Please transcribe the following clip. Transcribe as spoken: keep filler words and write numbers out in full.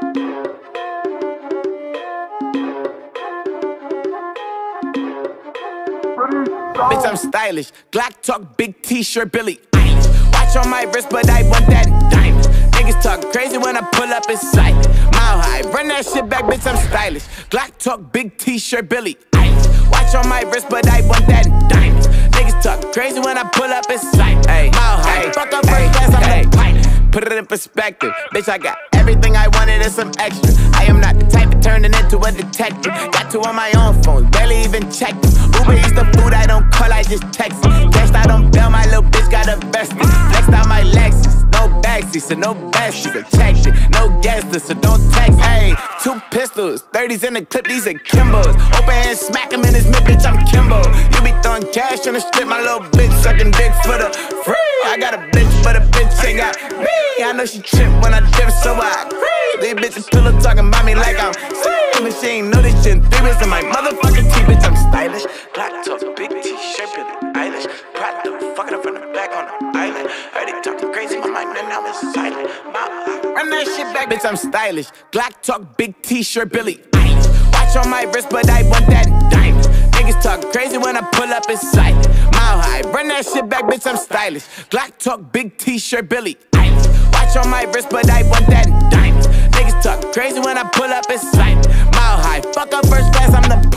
Bitch, I'm stylish. Glock talk, big t-shirt, Billie Eilish. Watch on my wrist, but I want that diamond. Niggas talk crazy when I pull up in sight. Mile high, run that shit back, bitch, I'm stylish. Glock talk, big t-shirt, Billie Eilish. Watch on my wrist, but I want that diamond. Niggas talk crazy when I pull up in sight. Mile high, fuck up first class, I'm the pilot. Put it in perspective, bitch, I got everything I wanted and some extra. I am not the type of turning into a detective. Got two on my own phone, barely even checked them. Uber eats the food, I don't call, I just text them. Cashed out on bail, my little bitch got a vested. Flexed out my Lexus, no backseats, so no besties. I checked it, no guesses, so don't text. Hey, two pistols, thirties in the clip, these akimbos. Open hand, smack him in his mid, bitch, I'm Kimbo. You be throwing cash on the strip, my little bitch sucking dick for the free. I got a bitch, but a bitch ain't got me. I know she trip when I dip, so I agree. These bitches pillow talking about me like I'm sick. But she ain't know this shit in three weeks in my motherfucking teeth, bitch, I'm stylish. Black top, big t-shirt, Billie Eilish. Proud to fuck it up from the back on the island. Heard it talking crazy, my mind and now it's silent. Run that shit back, bitch, I'm stylish. Glock talk, big t-shirt, Billie Eilish. Watch on my wrist, but I want that diamond. Niggas talk crazy when I pull up in sight. Mile high, run that shit back, bitch, I'm stylish. Glock talk, big t-shirt, Billie Eilish. Watch on my wrist, but I want that diamond. Niggas talk crazy when I pull up in sight. Mile high, fuck up first class, I'm the